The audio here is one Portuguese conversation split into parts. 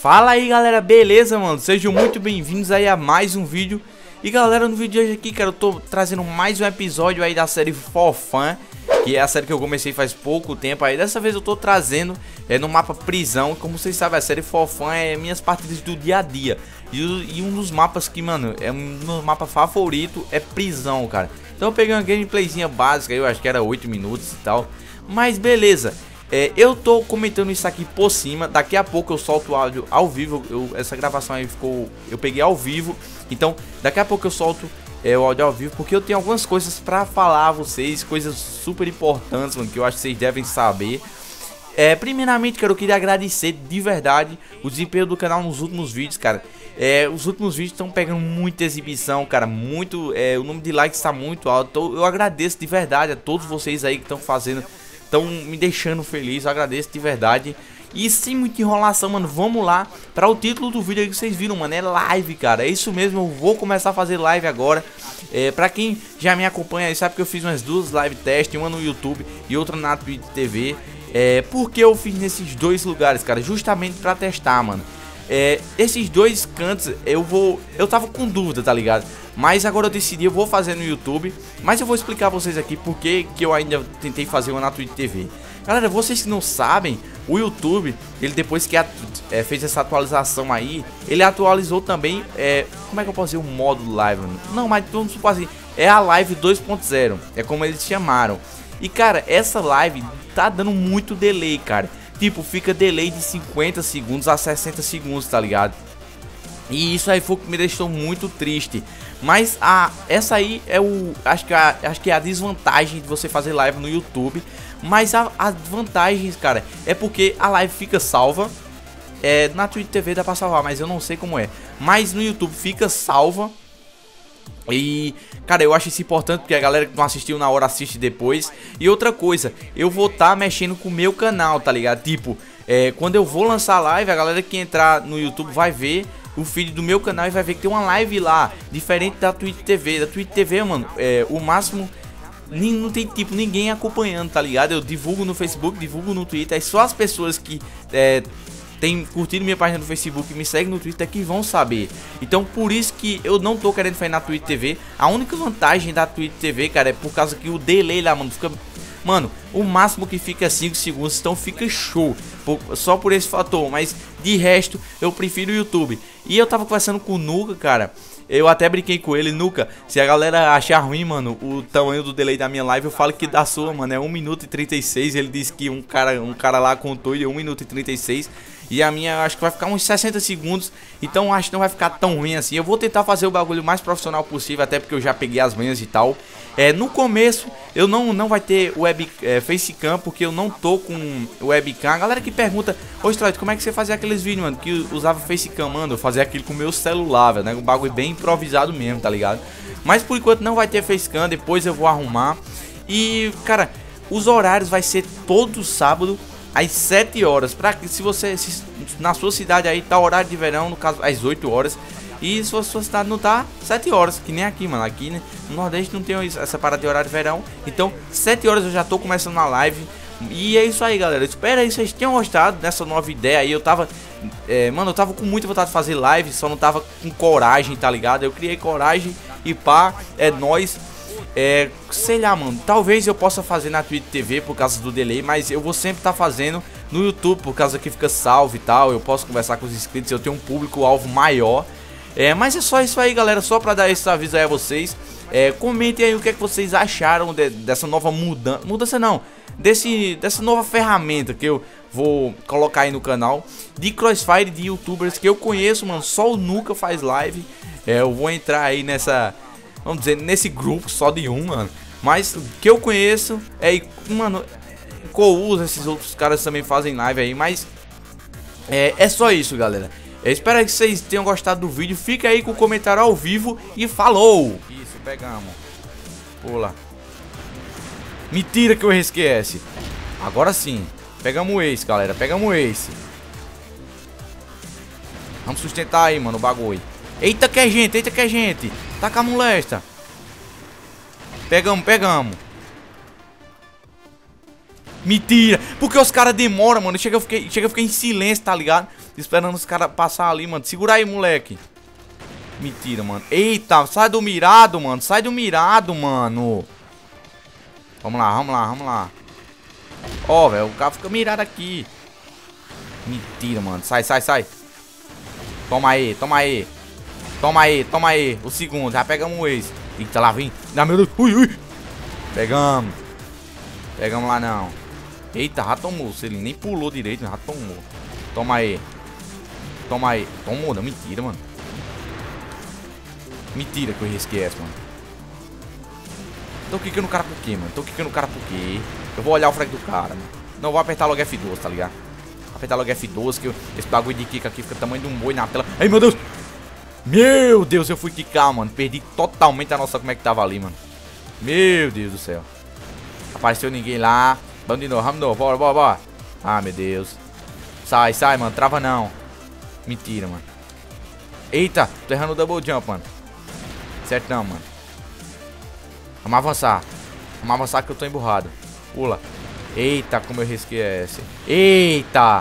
Fala aí galera, beleza mano? Sejam muito bem-vindos aí a mais um vídeo. E galera, no vídeo de hoje aqui, cara, eu tô trazendo mais um episódio aí da série For Fun, que é a série que eu comecei faz pouco tempo aí. Dessa vez eu tô trazendo no mapa prisão. Como vocês sabem, a série For Fun é minhas partidas do dia a dia. E um dos mapas que, mano, é um meu mapa favorito é prisão, cara. Então eu peguei uma gameplayzinha básica, eu acho que era 8 minutos e tal. Mas beleza. Eu tô comentando isso aqui por cima. Daqui a pouco eu solto o áudio ao vivo. Essa gravação aí ficou... eu peguei ao vivo. Então daqui a pouco eu solto o áudio ao vivo, porque eu tenho algumas coisas pra falar a vocês. Coisas super importantes, mano, que eu acho que vocês devem saber. Primeiramente, cara, eu queria agradecer de verdade o desempenho do canal nos últimos vídeos, cara. Os últimos vídeos estão pegando muita exibição, cara. Muito, o número de likes está muito alto. Então, eu agradeço de verdade a todos vocês aí que estão fazendo, estão me deixando feliz. Eu agradeço de verdade. E sem muita enrolação, mano, vamos lá para o título do vídeo aí que vocês viram, mano. É live, cara. É isso mesmo, eu vou começar a fazer live agora. Pra quem já me acompanha aí, sabe que eu fiz umas duas live test, uma no YouTube e outra na Twitch TV. Por que eu fiz nesses dois lugares, cara? Justamente pra testar, mano. Esses dois cantos eu tava com dúvida, tá ligado? Mas agora eu decidi, eu vou fazer no YouTube. Mas eu vou explicar pra vocês aqui por que eu ainda tentei fazer uma na Twitch TV. Galera, vocês que não sabem, o YouTube, ele depois que fez essa atualização aí, ele atualizou também, como é que eu posso dizer, o modo live, mano? Não, mas vamos supor assim, é a live 2.0, é como eles chamaram. E cara, essa live tá dando muito delay, cara. Tipo, fica delay de 50 segundos a 60 segundos, tá ligado? E isso aí foi o que me deixou muito triste. Mas essa aí é acho que é a desvantagem de você fazer live no YouTube. Mas as vantagens, cara, é porque a live fica salva. Na Twitch TV dá pra salvar, mas eu não sei como é. Mas no YouTube fica salva. E, cara, eu acho isso importante porque a galera que não assistiu na hora assiste depois. E outra coisa, eu vou estar mexendo com o meu canal, tá ligado? Tipo, quando eu vou lançar live, a galera que entrar no YouTube vai ver o feed do meu canal e vai ver que tem uma live lá, diferente da Twitch TV. Da Twitch TV, mano, o máximo... não tem tipo ninguém acompanhando, tá ligado? Eu divulgo no Facebook, divulgo no Twitter. É só as pessoas que tem curtido minha página do Facebook e me seguem no Twitter que vão saber. Então por isso que eu não tô querendo fazer na Twitch TV. A única vantagem da Twitch TV, cara, é por causa que o delay lá, mano, fica... mano, o máximo que fica é 5 segundos, então fica show. Só por esse fator, mas de resto eu prefiro o YouTube. E eu tava conversando com o Nuka, cara. Eu até brinquei com ele, Nuka, se a galera achar ruim, mano, o tamanho do delay da minha live, eu falo que da sua, mano, é 1 minuto e 36. Ele disse que um cara lá contou e 1 minuto e 36. E a minha acho que vai ficar uns 60 segundos. Então acho que não vai ficar tão ruim assim. Eu vou tentar fazer o bagulho mais profissional possível, até porque eu já peguei as manhas e tal. No começo eu não vai ter facecam, porque eu não tô com webcam. A galera que pergunta: ô Stroid, como é que você fazia aqueles vídeos, mano, que usava facecam? Mano, eu fazia aquilo com o meu celular, velho, né? Um bagulho bem improvisado mesmo, tá ligado? Mas por enquanto não vai ter facecam, depois eu vou arrumar. E, cara, os horários vai ser todo sábado às 7 horas. Se na sua cidade aí tá horário de verão, no caso às 8 horas. E se a sua cidade não tá, 7 horas, que nem aqui, mano. Aqui, né, no Nordeste não tem essa parada de horário de verão. Então 7 horas eu já tô começando na live. E é isso aí, galera. Espero aí que vocês tenham gostado dessa nova ideia aí. Eu tava, mano, eu tava com muita vontade de fazer live, só não tava com coragem, tá ligado? Eu criei coragem e pá, é nóis. Sei lá, mano, talvez eu possa fazer na Twitch TV por causa do delay, mas eu vou sempre estar fazendo no YouTube por causa que fica salvo e tal. Eu posso conversar com os inscritos, eu tenho um público-alvo maior. Mas é só isso aí, galera, só pra dar esse aviso aí a vocês. Comentem aí o que é que vocês acharam dessa nova mudança não, dessa nova ferramenta que eu vou colocar aí no canal de Crossfire, de youtubers que eu conheço, mano. Só o Nuka faz live. Eu vou entrar aí vamos dizer, nesse grupo só de um, mano. Mas o que eu conheço mano, Couz, esses outros caras também fazem live aí. Mas é só isso, galera. Eu espero que vocês tenham gostado do vídeo. Fica aí com o comentário ao vivo e falou! Isso, pegamos. Pula. Mentira que eu esquece. Agora sim. Pegamos o Ace, galera. Pegamos o Ace. Vamos sustentar aí, mano, o bagulho. Eita que é gente, eita que é gente. Taca a molesta. Pegamos. Mentira. Porque os caras demoram, mano. Chega, eu fiquei em silêncio, tá ligado? Esperando os caras passar ali, mano. Segura aí, moleque. Mentira, mano. Eita, sai do mirado, mano. Sai do mirado, mano. Vamos lá, vamos lá, vamos lá. Ó, velho, o cara fica mirado aqui. Mentira, mano. Sai, sai, sai. Toma aí, toma aí. Toma aí, toma aí. O segundo, já pegamos o ex. Eita, lá vem. Ah, meu Deus. Ui, ui. Pegamos. Pegamos lá, não. Eita, já tomou. Se ele nem pulou direito, já tomou. Toma aí. Toma aí. Tomou, não. Mentira, mano. Mentira que eu risquei essa, mano. Tô quicando o cara por quê, mano? Tô quicando o cara por quê? Eu vou olhar o frag do cara, mano. Não, vou apertar logo F12, tá ligado? Vou apertar logo F12, que esse bagulho de kick aqui fica do tamanho de um boi na tela. Ai, meu Deus! Meu Deus, eu fui quicar, mano. Perdi totalmente a noção como é que tava ali, mano. Meu Deus do céu. Apareceu ninguém lá. Vamos de novo, bora, bora, bora. Ah, meu Deus. Sai, sai, mano, trava não. Mentira, mano. Eita, tô errando o double jump, mano. Certo não, mano. Vamos avançar. Vamos avançar que eu tô emburrado. Pula. Eita, como eu risquei essa. Eita.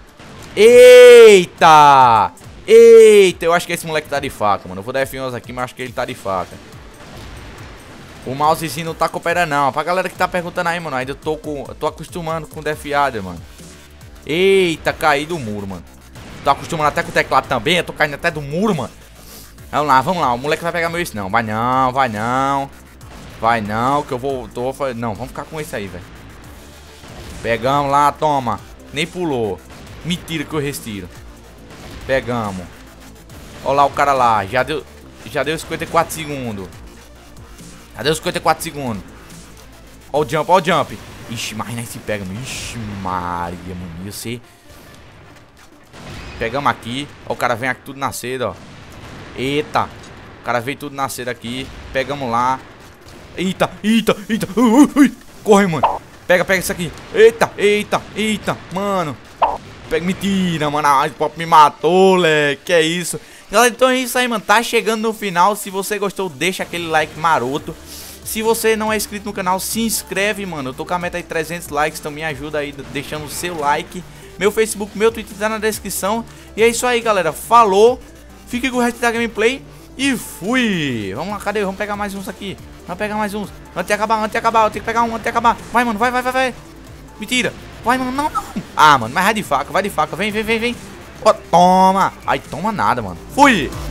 Eita. Eita, eu acho que esse moleque tá de faca, mano. Eu vou dar F11 aqui, mas acho que ele tá de faca. O mousezinho não tá cooperando, não. Pra galera que tá perguntando aí, mano, ainda eu tô acostumando com o Death Adder, mano. Eita, caí do muro, mano. Tô acostumando até com o teclado também. Eu tô caindo até do muro, mano. Vamos lá, vamos lá. O moleque vai pegar meu isso, não. Vai não, vai não. Vai não, que eu vou... Não, vamos ficar com esse aí, velho. Pegamos lá, toma. Nem pulou. Mentira que eu retiro. Pegamos. Olha lá o cara lá. Já deu 54 segundos. Já deu 54 segundos. Olha o jump, olha o jump. Ixi, mas nem se pega, mano. Ixi, Maria, mano. Eu sei. Pegamos aqui. Ó, o cara vem aqui tudo na seda, ó. Eita. O cara veio tudo na seda aqui. Pegamos lá. Eita, eita, eita. Corre, mano. Pega, pega isso aqui. Eita, eita, eita. Mano. Pega, mentira, mano. A Pop me matou, leque. Que é isso. Galera, então é isso aí, mano. Tá chegando no final. Se você gostou, deixa aquele like maroto. Se você não é inscrito no canal, se inscreve, mano. Eu tô com a meta de 300 likes, então me ajuda aí deixando o seu like. Meu Facebook, meu Twitter tá na descrição. E é isso aí, galera. Falou. Fique com o resto da gameplay. E fui. Vamos lá, cadê? Vamos pegar mais uns aqui. Vamos pegar mais uns. Antes de acabar, antes de acabar. Eu tenho que pegar um antes de acabar. Vai, mano, vai, vai, vai, vai. Mentira. Vai, mano, não, não. Ah, mano, mas vai de faca, vai de faca. Vem, vem, vem, vem. Ó, toma. Ai, toma nada, mano. Fui.